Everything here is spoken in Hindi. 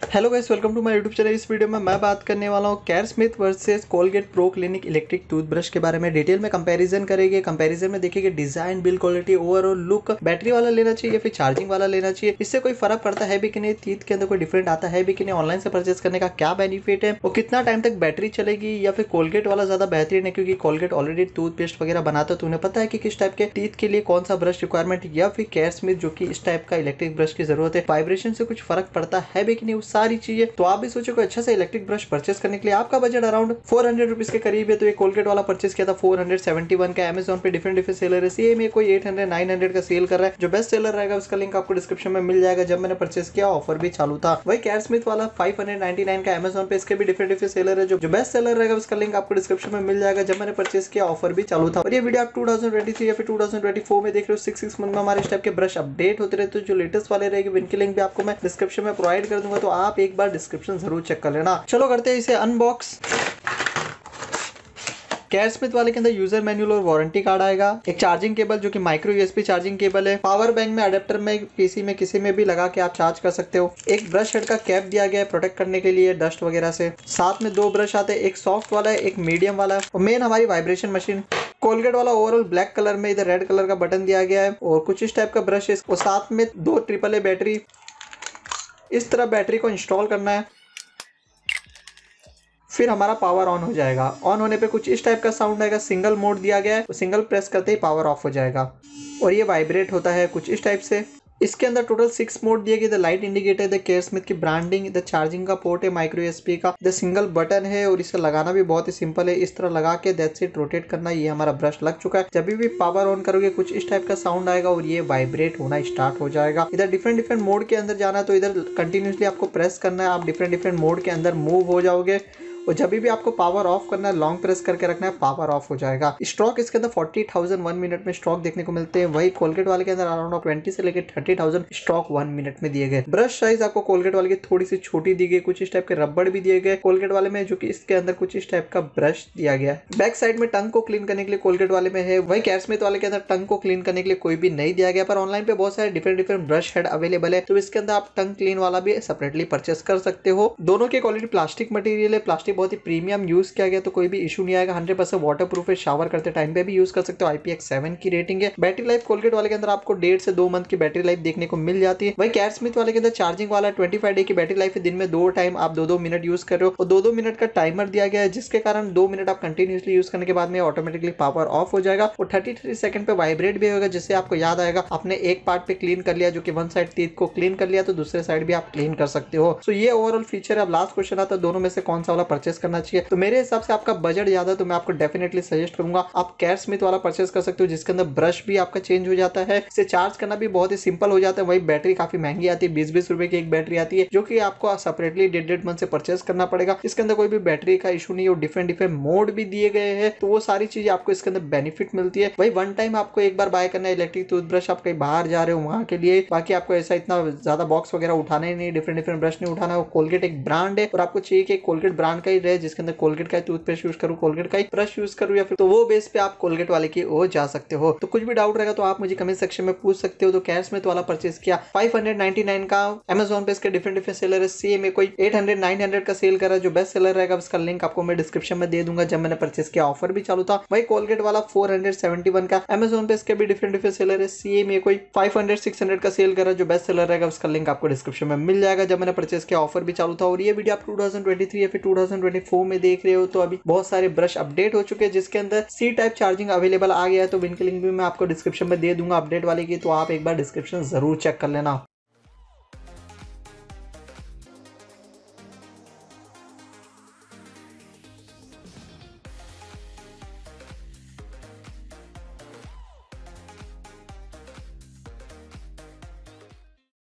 Hello guys, welcome to my YouTube channel. इस वीडियो में मैं बात करने वाला हूँ Caresmith versus Colgate pro clinic electric toothbrush के बारे में। डिटेल में कंपैरिजन करेंगे। कंपैरिजन में देखिए design, build quality, overall look, battery वाला लेना चाहिए या फिर चार्जिंग वाला लेना चाहिए, इससे कोई फर्क पड़ता है भी कि नहीं, टीथ के अंदर कोई डिफरेंट आता है भी कि नहीं, ऑनलाइन से परचेस करने का क्या बेनिफिट है और कितना टाइम तक बैटरी चलेगी, या फिर कोलगेट वाला ज्यादा बेहतरीन है क्योंकि कोलगेट ऑलरेडी टूथपेस्ट वगैरह बनाता है तो उन्हें पता है कि किस टाइप के टीथ के लिए कौन सा ब्रश रिक्वायरमेंट, या फिर केयर स्मिथ जो कि इस टाइप का इलेक्ट्रिक ब्रश की जरूरत है, वाइब्रेशन से कुछ फर्क पड़ता है भी कि नहीं, वो सारी चीजें। तो आप भी सोचो कोई अच्छा सा इलेक्ट्रिक ब्रश परचेस करने के लिए आपका बजट अराउंड 400 रुपीज के करीब है, तो ये कोलगेट वाला परचेस किया था 471 का। अमेजॉन पे डिफरेंट सेलर है, सेम ये कोई 800 900 का सेल कर रहा है। जो बेस्ट सेलर रहेगा उसका लिंक आपको डिस्क्रिप्शन में मिल जाएगा। जब मैंने परचेस किया ऑफर भी चालू था। वही केयर स्मिथ वाला 599 का अमेजॉन पे, इसके भी डिफरेंट सेलर है। जो बेस्ट सेलर रहेगा उसका लिंक आपको डिस्क्रिप्शन में मिल जाएगा। जब मैंने परचेस किया ऑफर भी चालू था। और ये वीडियो आप 2023 या फिर 2024 में देख रहे हो। 6 मंथ में हमारे इस टाइप के ब्रश अपडेट होते रहते हैं। जो लेटेस्ट वाले रहेंगे इनकी लिंक भी आपको मैं डिस्क्रिप्शन में प्रोवाइड कर दूंगा, तो आप एक बार डिस्क्रिप्शन जरूर चेक कर लेना। चलो करते हैं इसे अनबॉक्स। केयर स्मिथ वाले के अंदर यूजर मैनुअल और वारंटी कार्ड आएगा। एक चार्जिंग केबल जो कि माइक्रो यूएसबी चार्जिंग केबल है। पावर बैंक में, अडेप्टर में, पीसी में, किसी में भी लगा के आप चार्ज कर सकते हो। एक ब्रश हेड का कैप दिया गया है प्रोटेक्ट करने के लिए डस्ट वगैरह से। साथ में 2 ब्रश आते हैं, एक सॉफ्ट वाला है, एक मीडियम वाला है। और मेन हमारी वाइब्रेशन मशीन। कोलगेट वाला ओवरऑल ब्लैक कलर में, इधर रेड कलर का बटन दिया गया है और कुछ इस टाइप का ब्रश है। और साथ में 2 AAA बैटरी। इस तरह बैटरी को इंस्टॉल करना है, फिर हमारा पावर ऑन हो जाएगा। ऑन होने पे कुछ इस टाइप का साउंड आएगा। सिंगल मोड दिया गया है, सिंगल प्रेस करते ही पावर ऑफ हो जाएगा और ये वाइब्रेट होता है कुछ इस टाइप से। इसके अंदर टोटल 6 मोड दिए गए। The light indicator, the Caresmith की ब्रांडिंग, द चार्जिंग का पोर्ट है माइक्रो यूएसबी का, द सिंगल बटन है और इसे लगाना भी बहुत ही सिंपल है। इस तरह लगा के दैट्स इट, रोटेट करना। ये हमारा ब्रश लग चुका है। जब भी पावर ऑन करोगे कुछ इस टाइप का साउंड आएगा और ये वाइब्रेट होना स्टार्ट हो जाएगा। इधर डिफरेंट मोड के अंदर जाना है तो इधर कंटिन्यूसली आपको प्रेस करना है। आप डिफरेंट मोड के अंदर मूव हो जाओगे और जब भी आपको पावर ऑफ करना है लॉन्ग प्रेस करके रखना है, पावर ऑफ हो जाएगा। स्ट्रोक इसके अंदर 40,000 1 मिनट में स्ट्रोक देखने को मिलते हैं। वही कोलगेट वाले के अंदर अराउंड 20 से लेकर 30,000 स्ट्रोक 1 मिनट में दिए गए। ब्रश साइज आपको कोलगेट वाले की थोड़ी सी छोटी दी गई। कुछ इस टाइप के रबड़ भी दिए गए कोलगेट वाले में, जो कि इसके अंदर कुछ इस टाइप का ब्रश दिया गया है। बैक साइड में टंग को क्लीन करने के लिए कोलगेट वाले में है। वही केयर स्मिथ वाले के अंदर टंग को क्लीन करने के लिए कोई भी नहीं दिया गया, पर ऑनलाइन पे बहुत सारे डिफरेंट ब्रश हेड अवेलेबल है, तो इसके अंदर आप टंग क्लीन वाला भी सेपरेटली परचेस कर सकते हो। दोनों की क्वालिटी प्लास्टिक मटेरियल है। प्लास्टिक बहुत ही प्रीमियम यूज किया गया तो कोई भी इशू नहीं आएगा। 100% वाटर प्रूफ है। शावर करते टाइम पे भी यूज कर सकते हो। IPX7 की रेटिंग है। बैटरी लाइफ कोलगेट वाले के अंदर आपको 1.5 से 2 मंथ की बैटरी लाइफ देखने को मिल जाती है। वही केयर स्मिथ वाले के अंदर चार्जिंग वाला 25 डे की बैटरी लाइफ है। दिन में 2 टाइम आप 2-2 मिनट यूज कर रहे हो और 2-2 मिनट का टाइमर दिया गया है, जिसके कारण 2 मिनट आप कंटिन्यूसली यूज करने के बाद में ऑटोमेटिकली पावर ऑफ हो जाएगा और 33 सेकंड पे वाइब्रेट भी होगा, जिससे आपको याद आएगा आपने एक पार्ट पे क्लीन कर लिया, जो कि वन साइड टीथ को क्लीन कर लिया, तो दूसरे साइड भी आप क्लीन कर सकते हो। सो ये ओवरऑल फीचर है। अब लास्ट क्वेश्चन आता है, दोनों में से कौन सा वाला परचेस करना चाहिए। तो मेरे हिसाब से आपका बजट ज्यादा, तो मैं आपको डेफिनेटली सजेस्ट करूंगा आप केयर स्मिथ वाला परचेस कर सकते हो, जिसके अंदर ब्रश भी आपका चेंज हो जाता है। इसे चार्ज करना भी बहुत ही सिंपल हो जाता है। वही बैटरी काफी महंगी आती है, 20-20 रुपए की एक बैटरी आती है, जो कि आपको सेपरेटली 1.5 मंथ से परचेस करना पड़ेगा। इसके अंदर कोई भी बैटरी का इशू नहीं है और डिफरेंट मोड भी दिए गए हैं, तो वो सारी चीजें आपको इसके अंदर बेनिफिट मिलती है। वही वन टाइम आपको एक बार बाय करना है इलेक्ट्रिक टूथब्रश, आप कहीं बाहर जा रहे हो वहां के लिए। बाकी आपको ऐसा इतना ज्यादा बॉक्स वगैरह उठाना ही नहीं, डिफरेंट ब्रश नहीं उठाना है। कोलगेट एक ब्रांड है और आपको चाहिए कि कोलगेट ब्रांड का ही रहे, जिसके अंदर कोलगेट का टूथपेस्ट यूज करूँ, कोलगेट का ही ब्रश यूज करूँ, या फिर तो वो बेस पे आप कोलगेट वाले की ओर जा सकते हो। तो कुछ भी डाउट रहेगा तो आप मुझे कमेंट सेक्शन में पूछ सकते हो। तो केयर स्मिथ वाला परचेस किया 599 का। अमेजॉन पे इसके डिफरेंट सेलर है। सेम में कोई 800 900 का सेल कर रहा है। जो बेस्ट सेलर रहेगा उसका लिंक आपको मैं डिस्क्रिप्शन में दे दूंगा। जब मैंने परचेस किया ऑफर भी चालू था। वही कोलगेट वाला 471 का। अमेजॉन पे इसके भी डिफरेंट सेलर है। सेम में कोई 500 600 का सेल कर रहा है। जो बेस्ट सेलर रहेगा उसका लिंक आपको डिस्क्रिप्शन में मिल जाएगा। जब मैंने परचेस किया ऑफर भी चालू था। और ये वीडियो आप 2023 या फिर 2024 में देख रहे हो, तो अभी बहुत सारे ब्रश अपडेट हो चुके हैं, जिसके अंदर सी टाइप चार्जिंग अवेलेबल आ गया है। तो इनकी लिंक भी मैं आपको डिस्क्रिप्शन में दे दूंगा अपडेट वाले की, तो आप एक बार डिस्क्रिप्शन जरूर चेक कर लेना।